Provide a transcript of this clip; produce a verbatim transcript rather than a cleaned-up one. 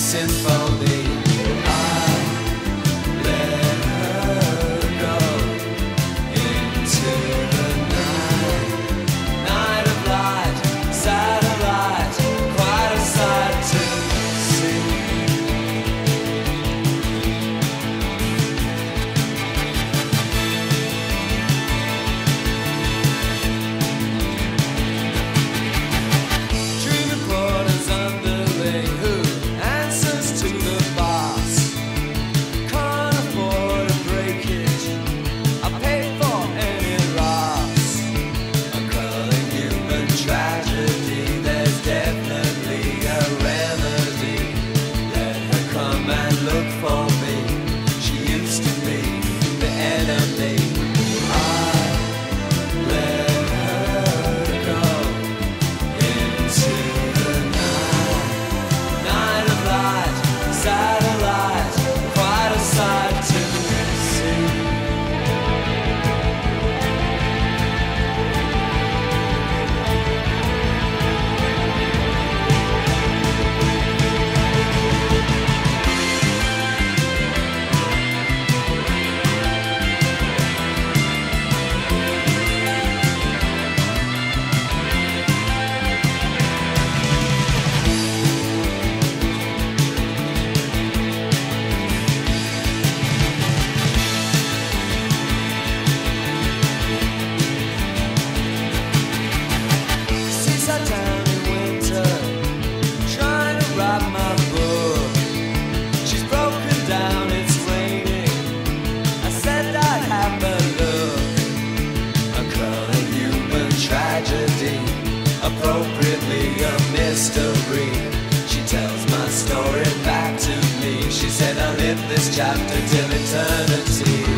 symphony. I let her go into the night, night of light, satellite, quite a sight to see. Dreaming quarters underlay, who answers to the boss? Can't afford a breakage, I pay for any loss. A crawling human tragedy, there's definitely a remedy. Let her come and look for me, she used to be the enemy. I let her go into the night, night of light, satellite, quite a sight to see. Seaside town in winter, trying to write my book. She's broken down, it's raining, I said I'd have a look. A crawling human tragedy, appropriately a mystery. She tells my story back to me, she said I'll live this chapter till eternity.